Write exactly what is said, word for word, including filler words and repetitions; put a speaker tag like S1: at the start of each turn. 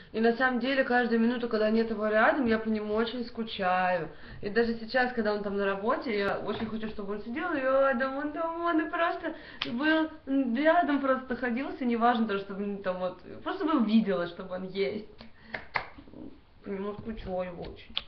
S1: И на самом деле, каждую минуту, когда нет его рядом, я по нему очень скучаю. И даже сейчас, когда он там на работе, я очень хочу, чтобы он сидел, и я думаю, да он и просто был рядом, просто находился, неважно, даже, чтобы там вот, просто бы увидела, чтобы он есть. По нему скучаю очень.